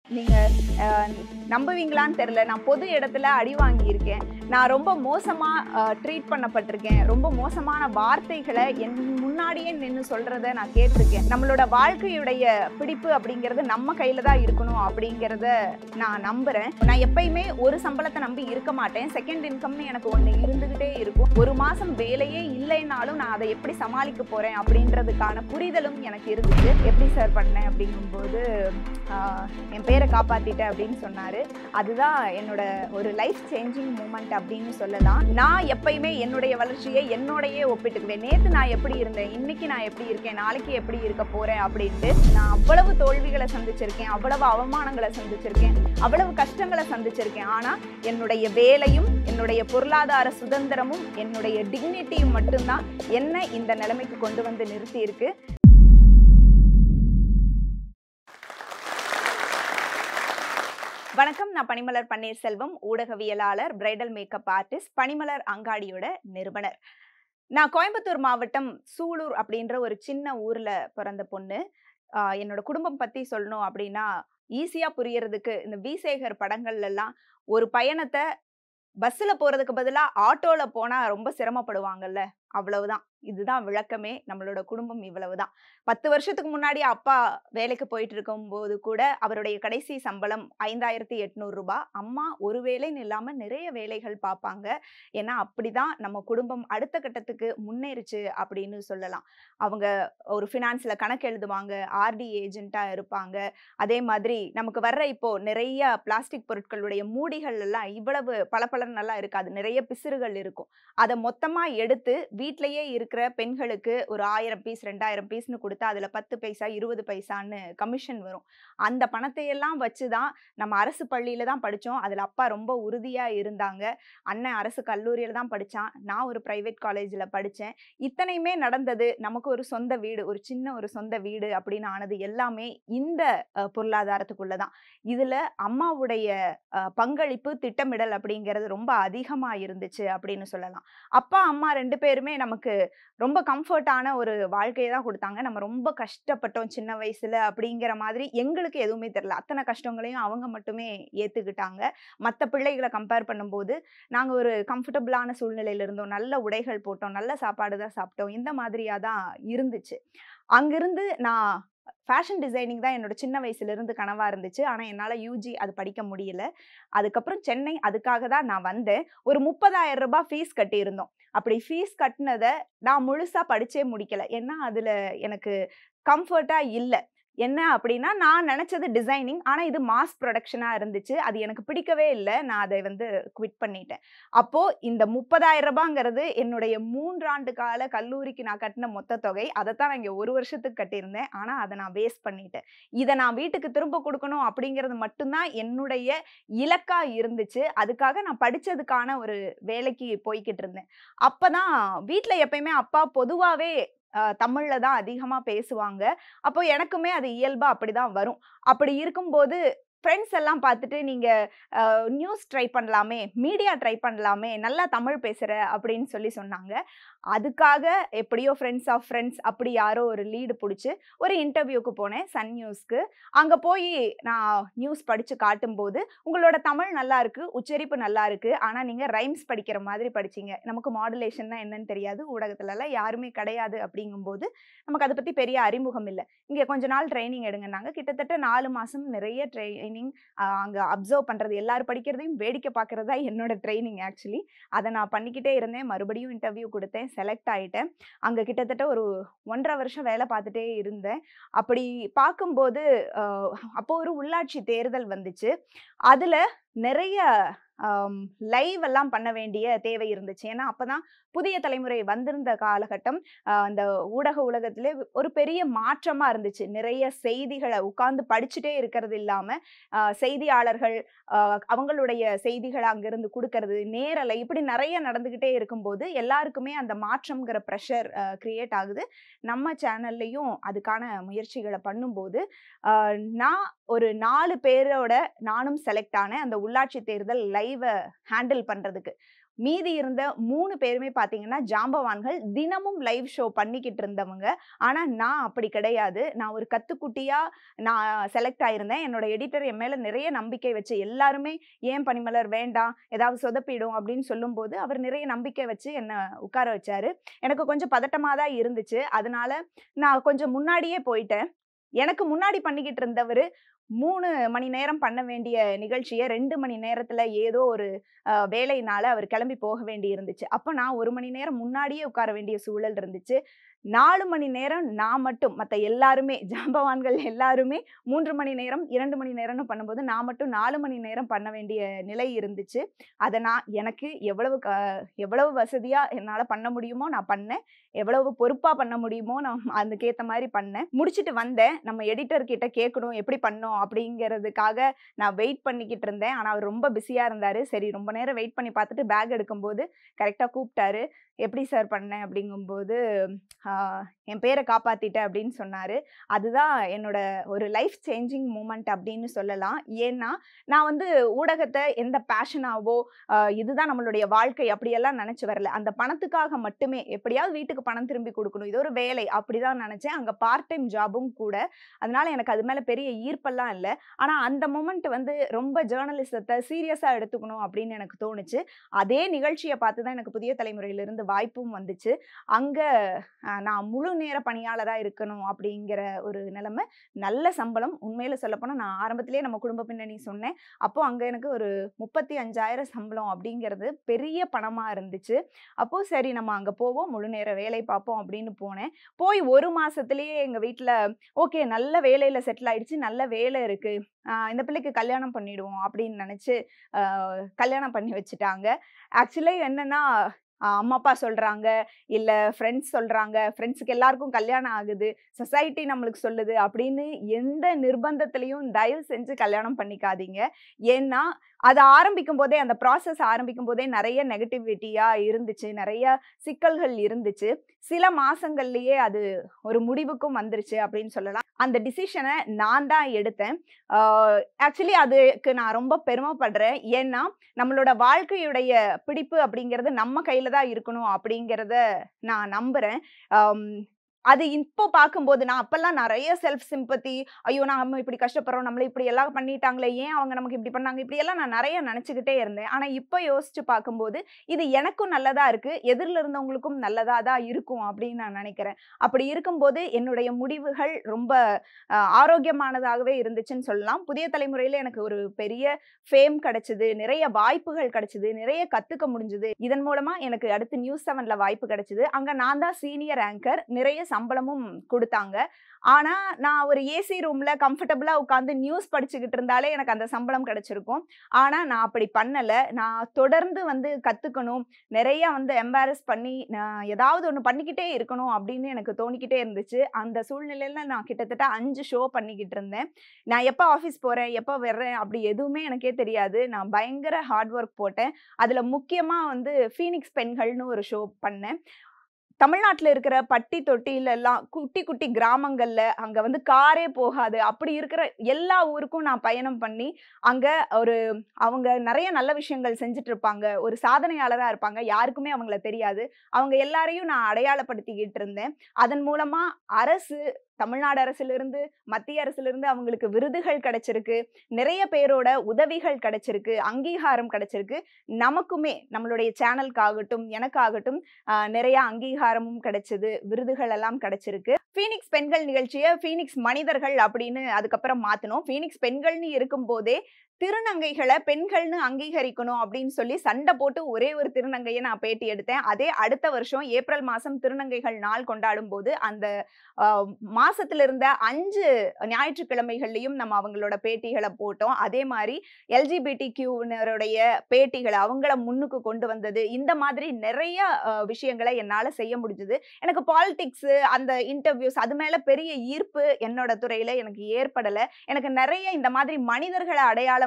நீங்க நம்புவீங்களான்னு தெரியல. நான் பொது இடத்துல அடி வாங்கியிருக்கேன். நான் ரொம்ப மோசமா ட்ரீட் பண்ணப்பட்டிருக்கேன். ரொம்ப மோசமான வார்த்தைகள என் முன்னாடியே நின்னு சொல்றத நான் கேட்டிருக்கேன். நம்மளோட வாழ்க்கையுடைய பிடிப்பு அப்படிங்கிறது நம்ம கையில தான் இருக்கணும் அப்படிங்கிறத நான் நம்புறேன். நான் எப்பயுமே ஒரு சம்பளத்தை நம்பி இருக்க மாட்டேன். செகண்ட் இன்கம்னு எனக்கு ஒண்ணு இருந்துகிட்டே இருக்கும். ஒரு மாசம் வேலையே இல்லைனாலும் நான் அதை எப்படி சமாளிக்க போறேன் அப்படின்றதுக்கான புரிதலும் எனக்கு இருந்துச்சு. எப்படி சார் பண்ணேன் அப்படிங்கும்போது என் பேரை காப்பாத்திட்டேன் அப்படின்னு சொன்னாரு. அதுதான் என்னோட ஒரு லைஃப் சேஞ்சிங் மூமெண்ட் அப்படின்னு சொல்லலாம். நான் எப்பயுமே என்னுடைய வளர்ச்சியை என்னோடையே ஒப்பிட்டுக்குவேன். நேத்து நான் எப்படி இருந்தேன், இன்னைக்கு நான் எப்படி இருக்கேன், நாளைக்கு எப்படி இருக்க போறேன் அப்படின்ட்டு நான் அவ்வளவு தோல்விகளை சந்திச்சிருக்கேன், அவ்வளவு அவமானங்களை சந்திச்சிருக்கேன், அவ்வளவு கஷ்டங்களை சந்திச்சிருக்கேன். ஆனா என்னுடைய வேலையும் என்னுடைய பொருளாதார சுதந்திரமும் என்னுடைய டிக்னிட்டியும் மட்டும்தான் என்ன இந்த நிலைமைக்கு கொண்டு வந்து நிறுத்தி இருக்கு. வணக்கம், நான் பனிமலர் பன்னீர்செல்வம், ஊடகவியலாளர், பிரைடல் மேக்கப் ஆர்டிஸ்ட், பனிமலர் அங்காடியோட நிறுவனர். நான் கோயம்புத்தூர் மாவட்டம் சூலூர் அப்படின்ற ஒரு சின்ன ஊர்ல பிறந்த பொண்ணு. என்னோட குடும்பம் பத்தி சொல்லணும் அப்படின்னா ஈஸியா புரியறதுக்கு இந்த விசேகர் படங்கள்ல எல்லாம் ஒரு பயணத்தை பஸ்ல போறதுக்கு பதிலா ஆட்டோல போனா ரொம்ப சிரமப்படுவாங்கல்ல, அவ்வளவுதான். இதுதான் விளக்கமே. நம்மளோட குடும்பம் இவ்வளவுதான். 10 வருஷத்துக்கு முன்னாடி அப்பா வேலைக்கு போயிட்டு இருக்கும்போது கூட அவருடைய கடைசி சம்பளம் 5800 ரூபாய். அம்மா ஒரு வேலைன்னு இல்லாம நிறைய வேலைகள் பார்ப்பாங்க. ஏன்னா அப்படிதான் நம்ம குடும்பம் அடுத்த கட்டத்துக்கு முன்னேறிச்சு அப்படின்னு சொல்லலாம். அவங்க ஒரு ஃபினான்ஸ்ல கணக்கு எழுதுவாங்க, ஆர்டி ஏஜென்ட்டா இருப்பாங்க. அதே மாதிரி நமக்கு வர்ற இப்போ நிறைய பிளாஸ்டிக் பொருட்களுடைய மூடிகள் எல்லாம் இவ்வளவு பளபளன்னு எல்லாம் இருக்காது. நிறைய பிசிறுகள் இருக்கும். அதை மொத்தமா எடுத்து வீட்டிலேயே இருக்கிற பெண்களுக்கு ஒரு 1000 பீஸ் 2000 பீஸ்னு கொடுத்தா அதுல 10 பைசா 20 பைசான்னு கமிஷன் வரும். அந்த பணத்தை எல்லாம் வச்சுதான் நம்ம அரசு பள்ளியில தான் படிச்சோம். அதுல அப்பா ரொம்ப உறுதியா இருந்தாங்க. அண்ணன் அரசு கல்லூரியில தான் படிச்சான். நான் ஒரு பிரைவேட் காலேஜ்ல படிச்சேன். இத்தனையுமே நடந்தது. நமக்கு ஒரு சொந்த வீடு, ஒரு சின்ன ஒரு சொந்த வீடு அப்படின்னு ஆனது எல்லாமே இந்த பொருளாதாரத்துக்குள்ளதான். இதுல அம்மாவுடைய பங்களிப்பு, திட்டமிடல் அப்படிங்கிறது ரொம்ப அதிகமா இருந்துச்சு அப்படின்னு சொல்லலாம். அப்பா அம்மா 2 பேருமே நமக்கு ரொம்ப கம்ஃபர்ட்டான ஒரு வாழ்க்கையை தான் கொடுத்தாங்க. நம்ம ரொம்ப கஷ்டப்பட்டோம் சின்ன வயசுல அப்படிங்கிற மாதிரி எங்களுக்கு எதுவுமே தெரியல. அத்தனை கஷ்டங்களையும் அவங்க மட்டுமே ஏத்துக்கிட்டாங்க. மத்த பிள்ளைகளை கம்பேர் பண்ணும்போது நாங்க ஒரு கம்ஃபர்டபுளான சூழ்நிலையில இருந்தோம். நல்ல உடைகள் போட்டோம், நல்ல சாப்பாடு தான் சாப்பிட்டோம். இந்த மாதிரியா தான் இருந்துச்சு. அங்கிருந்து நான் ஃபேஷன் டிசைனிங் தான் என்னோட சின்ன வயசுல இருந்து கனவா இருந்துச்சு. ஆனா என்னால யுஜி அது படிக்க முடியல. அதுக்கப்புறம் சென்னை அதுக்காக தான் நான் வந்தேன். ஒரு 30,000 ரூபாய் ஃபீஸ் கட்டியிருந்தோம். அப்படி ஃபீஸ் கட்டுனத நான் முழுசா படிச்சே முடிக்கல. ஏன்னா அதுல எனக்கு கம்ஃபர்ட்டா இல்ல. என்ன அப்படின்னா, நான் நினைச்சது டிசைனிங். ஆனா இது மாஸ் புரொடக்ஷனா இருந்துச்சு. அது எனக்கு பிடிக்கவே இல்ல. நான் அதை குவிட் பண்ணிட்டேன். அப்போ இந்த 30,000 ரூபாங்கிறது என்னுடைய 3 ஆண்டு கால கல்லூரிக்கு நான் கட்டின மொத்த தொகை. அதைத்தான் நான் இங்க 1 வருஷத்துக்கு கட்டியிருந்தேன். ஆனா அதை நான் வேஸ்ட் பண்ணிட்டேன். இதை நான் வீட்டுக்கு திரும்ப கொடுக்கணும் அப்படிங்கிறது மட்டும்தான் என்னுடைய இலக்கா இருந்துச்சு. அதுக்காக நான் படிச்சதுக்கான ஒரு வேலைக்கு போய்கிட்டு இருந்தேன். அப்பதான் வீட்ல எப்பயுமே அப்பா பொதுவாவே தமிழ்ல தான் அதிகமா பேசுவாங்க. அப்போ எனக்குமே அது இயல்பா அப்படிதான் வரும். அப்படி இருக்கும்போது ஃப்ரெண்ட்ஸ் எல்லாம் பார்த்துட்டு, "நீங்க நியூஸ் ட்ரை பண்ணலாமே, மீடியா ட்ரை பண்ணலாமே, நல்லா தமிழ் பேசுற" அப்படின்னு சொல்லி சொன்னாங்க. அதுக்காக எப்படியோ ஃப்ரெண்ட்ஸ் ஆஃப் ஃப்ரெண்ட்ஸ் அப்படி யாரோ ஒரு லீடு புடிச்சு ஒரு இன்டர்வியூக்கு போனேன், சன் நியூஸ்க்கு. அங்க போய் நான் நியூஸ் படிச்சு காட்டும்போது, "உங்களோட தமிழ் நல்லா இருக்கு, உச்சரிப்பு நல்லா இருக்கு. ஆனா நீங்க ரைம்ஸ் படிக்கிற மாதிரி படிச்சீங்க. நமக்கு மாடுலேஷன்னா என்னன்னு தெரியாது. ஊடகத்துலலாம் யாருமே கிடையாது அப்படிங்கும்போது, நமக்கு அத பத்தி பெரிய அறிமுகம் இல்ல. இங்க கொஞ்ச நாள் ட்ரெய்னிங் எடுங்கன்னாங்க." கிட்டத்தட்ட 4 மாசம் நிறைய ட்ரெய்னிங். அங்க அப்சர்வ் பண்றது, எல்லாரும் படிக்கிறதையும் வேடிக்கை பார்க்கறது தான் என்னோட ட்ரெய்னிங் ஆக்சுவலி. அத நான் பண்ணிக்கிட்டே இருந்தேன். மறுபடியும் இன்டர்வியூ குடுத்தேன். செலக்ட் ஆயிட்டேன். அங்க கிட்டத்தட்ட ஒரு 1 1/2 வருஷம் வேலை பார்த்துட்டே இருந்தேன். அப்படி பார்க்கும்போது அப்போ ஒரு உள்ளாட்சி தேர்தல் வந்துச்சு. அதுல நிறைய லைவ் எல்லாம் பண்ண வேண்டிய தேவை இருந்துச்சு. ஏன்னா அப்பதான் புதிய தலைமுறை வந்திருந்த காலகட்டம். அந்த ஊடக உலகத்திலே ஒரு பெரிய மாற்றமா இருந்துச்சு. நிறைய செய்திகள உட்கார்ந்து படிச்சுட்டே இருக்கிறது இல்லாம, செய்தியாளர்கள் அவங்களுடைய செய்திகள அங்கிருந்து குடுக்கறது, நேரலை இப்படி நிறைய நடந்துகிட்டே இருக்கும்போது, எல்லாருக்குமே அந்த மாற்றம்ங்கிற பிரஷர் கிரியேட் ஆகுது. நம்ம சேனல்லயும் அதுக்கான முயற்சிகள பண்ணும்போது, நான் ஒரு 4 பேரோட நானும் செலக்ட் ஆனேன். அந்த உள்ளாட்சி தேர்தல் லைவ ஹேண்டில் பண்றதுக்கு. மீதி இருந்த 3 பேருமே பார்த்தீங்கன்னா ஜாம்பவான்கள். தினமும் லைவ் ஷோ பண்ணிக்கிட்டு இருந்தவங்க. ஆனா நான் அப்படி கிடையாது. நான் ஒரு கத்துக்குட்டியா நான் செலக்ட் ஆயிருந்தேன். என்னோட எடிட்டர் என் மேல நிறைய நம்பிக்கை வச்சு எல்லாருமே "ஏன் பனிமலர் வேண்டாம், ஏதாவது சொதப்பிடும்" அப்படின்னு சொல்லும்போது, அவர் நிறைய நம்பிக்கை வச்சு என்ன உட்கார வச்சாரு. எனக்கு கொஞ்சம் பதட்டமா தான் இருந்துச்சு. அதனால நான் கொஞ்சம் முன்னாடியே போயிட்டேன். எனக்கு முன்னாடி பண்ணிக்கிட்டு இருந்தவரு 3 மணி நேரம் பண்ண வேண்டிய நிகழ்ச்சிய 2 மணி நேரத்துல ஏதோ ஒரு வேலையினால அவர் கிளம்பி போக வேண்டி இருந்துச்சு. அப்ப நான் 1 மணி நேரம் முன்னாடியே உட்கார வேண்டிய சூழல் இருந்துச்சு. 4 மணி நேரம் நான் மட்டும், மத்த எல்லாருமே ஜாம்பவான்கள் எல்லாருமே 3 மணி நேரம், 2 மணி நேரம்னு பண்ணும்போது, நான் மட்டும் 4 மணி நேரம் பண்ண வேண்டிய நிலை இருந்துச்சு. அத நான் எனக்கு எவ்வளவு வசதியா என்னால பண்ண முடியுமோ நான் பண்ணேன். எவ்வளவு பொறுப்பா பண்ண முடியுமோ நான் அதுக்கேத்த மாரி பண்ணேன். முடிச்சுட்டு வந்தேன். நம்ம எடிட்டர் கிட்ட கேட்கணும், எப்படி பண்ணோம் அப்படிங்கிறதுக்காக நான் வெயிட் பண்ணிக்கிட்டு இருந்தேன். ஆனா, அவர் ரொம்ப பிஸியா இருந்தாரு. சரி ரொம்ப நேரம் வெயிட் பண்ணி பார்த்துட்டு பேக் எடுக்கும்போது கரெக்ட்டா கூப்ட்டாரு. "எப்படி சார் பண்ணேன்?" அப்படிங்கும்போது, "ஆ என் பேர காப்பாத்திட்டேன்" அப்படின்னு சொன்னாரு. அதுதான் என்னோட ஒரு லைஃப் சேஞ்சிங் மூமெண்ட் அப்படின்னு சொல்லலாம். ஏன்னா, நான் வந்து ஊடகத்த எந்த பேஷனாவோ, இதுதான் நம்மளுடைய வாழ்க்கை அப்படியெல்லாம் நெனச்சு வரல. அந்த பணத்துக்காக மட்டுமே எப்படியாவது வீட்டுக்கு பணம் திரும்பி குடுக்கணும். இது ஒரு வேலை அப்படிதான் நெனச்சேன். அங்க பார்ட் டைம் ஜாபும் கூட. அதனால எனக்கு அது மேல பெரிய ஈர்ப்பெல்லாம் இல்ல. ஆனா அந்த மொமெண்ட் வந்து ரொம்ப ஜர்னலிசத்த சீரியஸா எடுத்துக்கணும் அப்படின்னு எனக்கு தோணுச்சு. அதே நிகழ்ச்சிய பார்த்து தான் எனக்கு புதிய தலைமுறையிலிருந்து வாய்ப்பும் வந்துச்சு. அங்க நான் முழு நேர பணியாளரா இருக்கணும் அப்படிங்கிற ஒரு நிலைமை. நல்ல சம்பளம். உண்மையில சொல்லப்போனா நான் ஆரம்பத்திலேயே நம்ம குடும்ப பின்னணி சொன்னேன். அப்போ அங்க எனக்கு ஒரு 35,000 சம்பளம் அப்படிங்கிறது பெரிய பணமா இருந்துச்சு. அப்போ சரி நம்ம அங்க போவோம், முழு நேர வேலை பார்ப்போம் அப்படின்னு போனேன். போய் 1 மாசத்திலேயே எங்க வீட்ல ஓகே நல்ல வேலையில செட்டில் ஆயிடுச்சு. நல்ல வேலை இருக்கு. இந்த பிள்ளைக்கு கல்யாணம் பண்ணிடுவோம் அப்படின்னு நெனச்சு, அ கல்யாணம் பண்ணி வச்சுட்டாங்க. ஆக்சுவலி என்னன்னா, அம்மா, அப்பா சொல்றாங்க, இல்ல ஃப்ரெண்ட்ஸ் சொல்றாங்க. ஃப்ரெண்ட்ஸ்க்கு எல்லாருக்கும் கல்யாணம் ஆகுது. சொசைட்டி நம்மளுக்கு சொல்லுது அப்படின்னு எந்த நிர்பந்தத்திலயும் தயவு செஞ்சு கல்யாணம் பண்ணிக்காதீங்க. ஏன்னா, அத ஆரம்பிக்கும்போதே அந்த ப்ராசஸ் ஆரம்பிக்கும்போதே நெறைய நெகட்டிவிட்டியா இருந்துச்சு. நெறைய சிக்கல்கள் இருந்துச்சு. சில மாசங்கள்லயே அது ஒரு முடிவுக்கும் வந்துருச்சு அப்படின்னு சொல்லலாம். அந்த டிசிஷன நான் தான் எடுத்தேன். ஆ ஆக்சுவலி அதுக்கு நான் ரொம்ப பெருமைப்படுறேன். ஏன்னா, நம்மளோட வாழ்க்கையுடைய பிடிப்பு அப்படிங்கிறது நம்ம கையில தான் இருக்கணும் அப்படிங்கிறத நான் நம்புறேன். அம் அது இப்போ பார்க்கும்போது நான் அப்பல்லாம் நெறைய செல்ஃப் சிம்பத்தி, ஐயோ! நம்ம இப்படி கஷ்டப்படுறோம். நம்மள இப்படி எல்லாம் பண்ணிட்டாங்களே, ஏன் அவங்க நமக்கு இப்படி பண்ணாங்க? இப்படியெல்லாம் நான் நெறைய நெனச்சுக்கிட்டே இருந்தேன். ஆனா இப்ப யோசிச்சு பார்க்கும்போது, இது எனக்கும் நல்லதா இருக்கு. எதிர்ல இருந்தவங்களுக்கும் நல்லதா தான் இருக்கும் அப்படின்னு நான் நெனைக்கிறேன். அப்படி இருக்கும்போது என்னுடைய முடிவுகள் ரொம்ப ஆரோக்கியமானதாகவே இருந்துச்சுன்னு சொல்லலாம். புதிய தலைமுறையில எனக்கு ஒரு பெரிய ஃபேம் கிடைச்சது. நிறைய வாய்ப்புகள் கிடைச்சது. நிறைய கத்துக்க முடிஞ்சது. இதன் மூலமா எனக்கு அடுத்து நியூஸ் 7ல வாய்ப்பு கிடைச்சது. அங்க நான் தான் சீனியர் ஆங்கர். நிறைய சம்பளமும் குடுத்தாங்க. ஆனா, நான் ஒரு ஏசி ரூம்ல கம்ஃபர்டபுளா உட்கார்ந்து நியூஸ் படிச்சுக்கிட்டு இருந்தாலே எனக்கு அந்த சம்பளம் கிடைச்சிருக்கும். ஆனா, நான் அப்படி பண்ணல. நான் தொடர்ந்து வந்து கத்துக்கணும். நிறைய வந்து எம்பாரஸ் பண்ணி, நான் ஏதாவது ஒண்ணு பண்ணிக்கிட்டே இருக்கணும் அப்படின்னு எனக்கு தோணிக்கிட்டே இருந்துச்சு. அந்த சூழ்நிலையில நான் கிட்டத்தட்ட 5 ஷோ பண்ணிக்கிட்டு இருந்தேன். நான் எப்ப ஆஃபீஸ் போறேன், எப்ப வர்றேன் அப்படி எதுவுமே எனக்கே தெரியாது. நான் பயங்கர ஹார்ட் ஒர்க் போட்டேன். அதுல முக்கியமா வந்து ஃபீனிக்ஸ் பெண்கள்னு ஒரு ஷோ பண்ணேன். தமிழ்நாட்டுல இருக்கிற பட்டி தொட்டிலெல்லாம் குட்டி, குட்டி கிராமங்கள்ல அங்க வந்து காரே போகாது. அப்படி இருக்கிற எல்லா ஊருக்கும் நான் பயணம் பண்ணி, அங்க ஒரு அவங்க நெறைய நல்ல விஷயங்கள் செஞ்சுட்டு இருப்பாங்க. ஒரு சாதனையாளரா இருப்பாங்க. யாருக்குமே அவங்கள தெரியாது. அவங்க எல்லாரையும் நான் அடையாளப்படுத்திக்கிட்டு இருந்தேன். அதன் மூலமா அரசு தமிழ்நாடு அரசிலிருந்து, மத்திய அரசிலிருந்து அவங்களுக்கு விருதுகள் கிடைச்சிருக்கு. நிறைய பேரோட உதவிகள் கிடைச்சிருக்கு. அங்கீகாரம் கிடைச்சிருக்கு. நமக்குமே நம்மளுடைய சேனலுக்காகட்டும், எனக்காகட்டும் நிறைய அங்கீகாரமும் கிடைச்சது. விருதுகள் எல்லாம் கிடைச்சிருக்கு. ஃபீனிக்ஸ் பெண்கள் நிகழ்ச்சிய ஃபீனிக்ஸ் மனிதர்கள் அப்படின்னு அதுக்கப்புறம் மாத்துனோம். ஃபீனிக்ஸ் பெண்கள்னு இருக்கும்போதே, திருநங்கைகள பெண்கள்னு அங்கீகரிக்கணும் அப்படின்னு சொல்லி சண்ட போட்டு ஒரே ஒரு திருநங்கைய நான் பேட்டி எடுத்தேன். அதே அடுத்த வருஷம் ஏப்ரல் மாசம் திருநங்கைகள் நாள் கொண்டாடும்போது, அந்த அ மாசத்துல இருந்த 5 ஞாயிற்றுக்கிழமைகள்லயும் நம்ம அவங்களோட பேட்டிகள போட்டோம். அதே மாரி எல்ஜிபிடிக்யூவினருடைய பேட்டிகள அவங்கள முன்னுக்கு கொண்டு வந்தது. இந்த மாதிரி நிறைய விஷயங்கள என்னால செய்ய முடிஞ்சது. எனக்கு பாலிடிக்ஸ் அந்த இன்டர்வியூஸ் அது மேல பெரிய ஈர்ப்பு என்னோட துறையில எனக்கு ஏற்படல. எனக்கு நிறைய இந்த மாதிரி மனிதர்கள அடையாளம்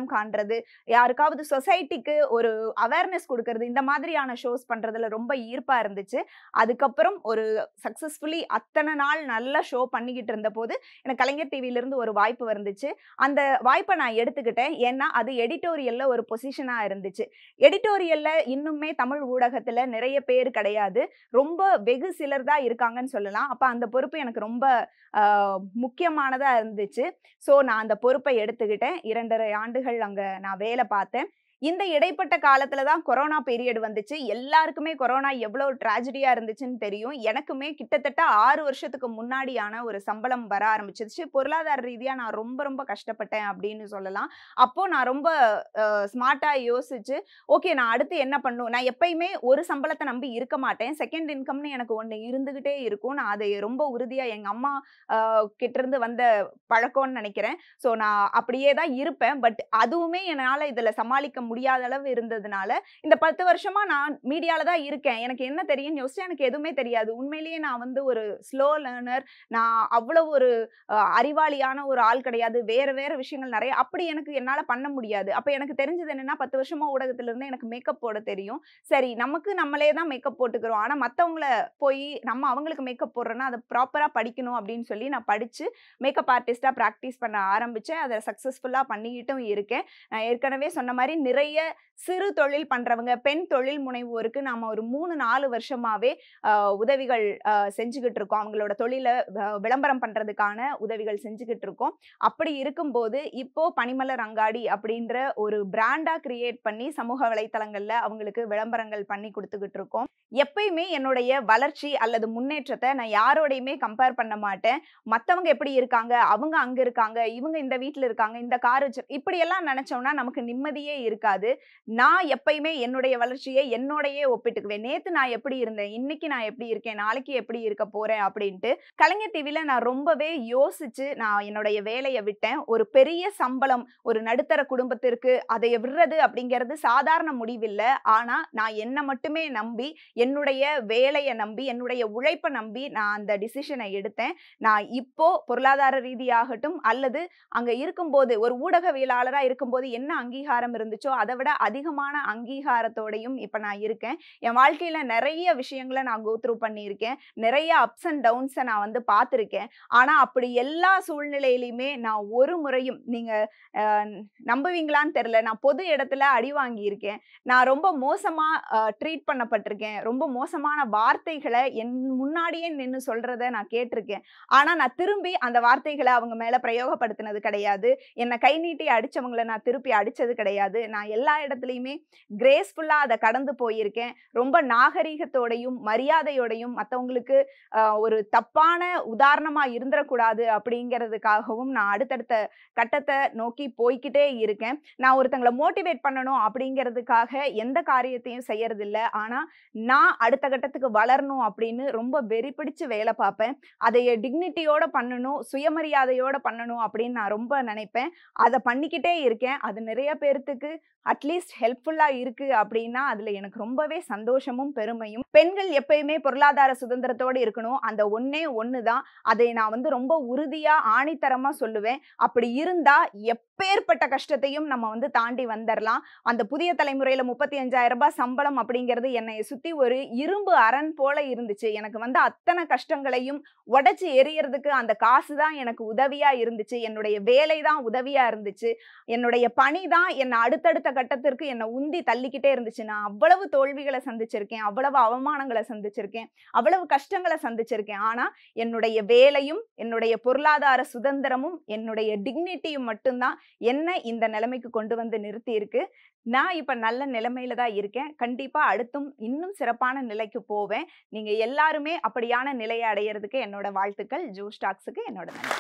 அடையாளம் காண்றது, யாருக்காவது சொசைட்டிக்கு ஒரு அவேர்னஸ் குடுக்கறது, இந்த மாதிரியான ஷோஸ் பண்றதுல ரொம்ப ஈர்ப்பா இருந்துச்சு. அதுக்கப்புறம் ஒரு சக்சஸ்ஃபுல்லி அத்தன நாள் நல்லா ஷோ பண்ணிக்கிட்டு இருந்தபோது, எனக்கு கலைஞர் டிவில இருந்து ஒரு வாய்ப்பு வந்துச்சு. அந்த வாய்ப்ப நான் எடுத்துக்கிட்டேன். ஏன்னா, அது எடிட்டோரியல்ல ஒரு பொசிஷனா இருந்துச்சு. எடிட்டோரியல்ல இன்னுமே தமிழ் ஊடகத்துல நிறைய பேர் கிடையாது. ரொம்ப வெகு சிலர் தான் இருக்காங்கன்னு சொல்லலாம். அப்ப அந்த பொறுப்பு எனக்கு ரொம்ப அ முக்கியமானதா இருந்துச்சு. ஸோ நான் அந்த பொறுப்பை எடுத்துக்கிட்டேன். 2 1/2 ஆண்டுகள் அங்க நான் வேலை பார்த்தேன். இந்த இடைப்பட்ட காலத்துல தான் கொரோனா பீரியட் வந்துச்சு. எல்லாருக்குமே கொரோனா எவ்வளோ ட்ராஜடியா இருந்துச்சுன்னு தெரியும். எனக்குமே கிட்டத்தட்ட 6 வருஷத்துக்கு முன்னாடியான ஒரு சம்பளம் வர ஆரம்பிச்சிருச்சு. பொருளாதார ரீதியா நான் ரொம்ப ரொம்ப கஷ்டப்பட்டேன் அப்படின்னு சொல்லலாம். அப்போ நான் ரொம்ப ஸ்மார்ட்டா யோசிச்சு, ஓகே நான் அடுத்து என்ன பண்ணணும்? நான் எப்பயுமே ஒரு சம்பளத்த நம்பி இருக்க மாட்டேன். செகண்ட் இன்கம்னு எனக்கு ஒண்ணு இருந்துகிட்டே இருக்கும். நான் அதை ரொம்ப உறுதியா எங்க அம்மா கிட்டருந்து வந்த பழக்கம்னு நெனைக்கிறேன். ஸோ நான் அப்படியே தான் இருப்பேன். பட் அதுவுமே என்னால இதுல சமாளிக்க முடியாத அளவு இருந்ததுனால, இந்த 10 வருஷமா நான் மீடியால தான் இருக்கேன். எனக்கு என்ன தெரியும்னு யோசிச்சா எனக்கு எதுவுமே தெரியாது. உண்மையிலேயே நான் வந்து ஒரு ஸ்லோ லேர்னர். நான் அவ்வளவு ஒரு அறிவாளியான ஒரு ஆள் கிடையாது. வேற வேற விஷயங்கள் நெறைய அப்படி எனக்கு என்னால பண்ண முடியாது. அப்ப எனக்கு தெரிஞ்சது என்னன்னா, 10 வருஷமா ஊடகத்துல இருந்து எனக்கு மேக்கப் போட தெரியும். சரி நமக்கு நம்மளே தான் மேக்கப் போட்டுக்கிறோம். ஆனா மத்தவங்கள போய் நம்ம அவங்களுக்கு மேக்கப் போடுறோம்னா, அத ப்ராப்பரா படிக்கணும் அப்படின்னு சொல்லி நான் படிச்சு மேக்கப் ஆர்டிஸ்ட்டா பிராக்டிஸ் பண்ண ஆரம்பிச்சேன். அத சக்சஸ்ஃபுல்லா பண்ணிக்கிட்டும் இருக்கேன். நான் ஏற்கனவே சொன்ன மாரி நிறைய சிறு தொழில் பண்றவங்க, பெண் தொழில் முனைவோருக்கு நாம ஒரு 3, 4 வருஷமாவே உதவிகள் செஞ்சுகிட்டு இருக்கோம். அவங்களோட தொழில விளம்பரம் பண்றதுக்கான உதவிகள் செஞ்சுகிட்டு இருக்கோம். அப்படி இருக்கும்போது, இப்போ பனிமலர் அங்காடி அப்படின்ற ஒரு பிராண்டா கிரியேட் பண்ணி சமூக வலைத்தளங்கள்ல அவங்களுக்கு விளம்பரங்கள் பண்ணி குடுத்துக்கிட்டு இருக்கோம். எப்பயுமே என்னுடைய வளர்ச்சி அல்லது முன்னேற்றத்த நான் யாரோடையுமே கம்பேர் பண்ண மாட்டேன். மத்தவங்க எப்படி இருக்காங்க, அவங்க அங்க இருக்காங்க, இவங்க இந்த வீட்ல இருக்காங்க, இந்த கார் வச்சு இப்படியெல்லாம் நெனச்சோம்னா நமக்கு நிம்மதியே இருக்காது. நான் எப்பயுமே என்னுடைய வளர்ச்சிய என்னோடயே ஒப்பிட்டுக்குவேன். நேத்து நான் எப்படி இருந்தேன், இன்னைக்கு நான் எப்படி இருக்கேன், நாளைக்கு எப்படி இருக்க போறேன் அப்படின்ட்டு. கலைஞர் டிவில நான் ரொம்பவே யோசிச்சு நான் என்னுடைய வேலைய விட்டேன். ஒரு பெரிய சம்பளம், ஒரு நடுத்தர குடும்பத்திற்கு அதை விடுறது அப்படிங்கிறது சாதாரண முடிவில்ல. ஆனா நான் என்ன மட்டுமே நம்பி, என்னுடைய வேலைய நம்பி, என்னுடைய உழைப்ப நம்பி நான் அந்த டிசிஷனை எடுத்தேன். நான் இப்போ பொருளாதார ரீதியாகட்டும் அல்லது அங்க இருக்கும்போது ஒரு ஊடகவியலாளரா இருக்கும்போது என்ன அங்கீகாரம் இருந்துச்சோ, அதை விட அதிகமான அங்கீகாரத்தோடையும் இப்ப நான் இருக்கேன். என் வாழ்க்கையில நிறைய விஷயங்கள நான் கோ த்ரூ பண்ணியிருக்கேன். நிறைய அப்ஸ் அண்ட் டவுன்ஸ நான் வந்து பார்த்திருக்கேன். ஆனா அப்படி எல்லா சூழ்நிலையிலுமே நான் ஒரு முறையும் நீங்க அ நம்புவீங்களான்னு தெரியல. நான் பொது இடத்துல அடி வாங்கியிருக்கேன். நான் ரொம்ப மோசமா ட்ரீட் பண்ணப்பட்டிருக்கேன். ரொம்ப மோசமான வார்த்தைகள என் முன்னாடியே நின்னு சொல்றத நான் கேட்டிருக்கேன். ஆனா நான் திரும்பி அந்த வார்த்தைகள அவங்க மேல பிரயோகப்படுத்தினது கிடையாது. என்ன கை நீட்டி அடிச்சவங்கள நான் திருப்பி அடிச்சது கிடையாது. நான் எல்லா இடத்துலயுமே கிரேஸ்ஃபுல்லா அத கடந்து போயிருக்கேன். ரொம்ப நாகரீகத்தோடையும், மரியாதையோடையும் மத்தவங்களுக்கு ஒரு தப்பான உதாரணமா இருந்துறக்கூடாது அப்படிங்கிறதுக்காகவும் நான் அடுத்தடுத்த கட்டத்த நோக்கி போய்க்கிட்டே இருக்கேன். நான் ஒருத்தங்கள மோட்டிவேட் பண்ணணும் அப்படிங்கிறதுக்காக எந்த காரியத்தையும் செய்யறதில்ல. ஆனா நான் அடுத்த கட்டத்துக்கு வளரணும் அப்படின்னு ரொம்ப வெறி பிடிச்சு வேலை பார்ப்பேன். அதைய டிக்னிட்டியோட பண்ணணும், சுயமரியாதையோட பண்ணணும் அப்படின்னு நான் ரொம்ப நினைப்பேன். அத பண்ணிக்கிட்டே இருக்கேன். அது நிறைய பேர்த்துக்கு அட்லீஸ்ட் ஹெல்ப்ஃபுல்லா இருக்கு அப்படின்னா, அதுல எனக்கு ரொம்பவே சந்தோஷமும், பெருமையும். பெண்கள் எப்பயுமே பொருளாதார சுதந்திரத்தோட இருக்கணும். அந்த ஒண்ணே ஒண்ணு தான். அதை நான் வந்து ரொம்ப உறுதியா, ஆணித்தரமா சொல்லுவேன். அப்படி இருந்தா எப்பேற்பட்ட கஷ்டத்தையும் நம்ம வந்து தாண்டி வந்துரலாம். அந்த புதிய தலைமுறையில ரூ. 35,000 சம்பளம் அப்படிங்கிறது என்னைய சுத்தி ஒரு இரும்பு அரண் போல இருந்துச்சு. எனக்கு வந்து அத்தன கஷ்டங்களையும் உடைச்சு எறியறதுக்கு அந்த காசு தான் எனக்கு உதவியா இருந்துச்சு. என்னுடைய வேலை தான் உதவியா இருந்துச்சு. என்னுடைய பணி தான் என்ன அடுத்தடுத்த கட்டத்திற்கு என்ன உந்தி தள்ளிக்கிட்டே இருந்துச்சு. நான் அவ்வளவு தோல்விகள சந்திச்சிருக்கேன். அவ்வளவு அவமானங்கள சந்திச்சிருக்கேன். அவ்வளவு கஷ்டங்கள சந்திச்சிருக்கேன். ஆனா என்னுடைய வேலையும், என்னுடைய பொருளாதார சுதந்திரமும், என்னுடைய டிக்னிட்டியும் மட்டும் தான் என்ன இந்த நிலைமைக்கு கொண்டு வந்து நிறுத்தி இருக்கு. நான் இப்ப நல்ல நிலைமையில தான் இருக்கேன். கண்டிப்பா அடுத்தும் இன்னும் சிறப்பான நிலைக்கு போவேன். நீங்க எல்லாருமே அப்படியான நிலையை அடையறதுக்கு என்னோட வாழ்த்துக்கள். ஜோஸ் டாக்ஸ்க்கு என்னோட நன்றி.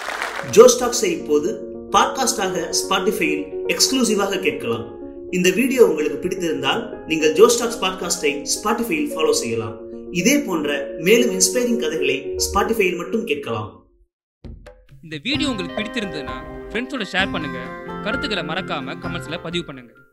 ஜோஸ் டாக்ஸை இப்போது பாட்காஸ்டாக ஸ்பாட்டிஃபையில் எக்ஸ்க்ளூசிவாக கேட்கலாம். இந்த வீடியோ உங்களுக்கு பிடித்திருந்தால் நீங்கள் ஜோஸ் டாக்ஸ் பாட்காஸ்டை ஸ்பாட்டிஃபையில் ஃபாலோ செய்யலாம். இதே போன்ற மேலும் இன்ஸ்பைரிங் கதைகளை ஸ்பாட்டிஃபையில் மட்டும் கேட்கலாம். இந்த வீடியோ உங்களுக்கு பிடித்திருந்ததுன்னா ஃப்ரெண்ட்ஸோட ஷேர் பண்ணுங்க. கருத்துக்களை மறக்காம கமெண்ட்ஸ்ல பதிவு பண்ணுங்க.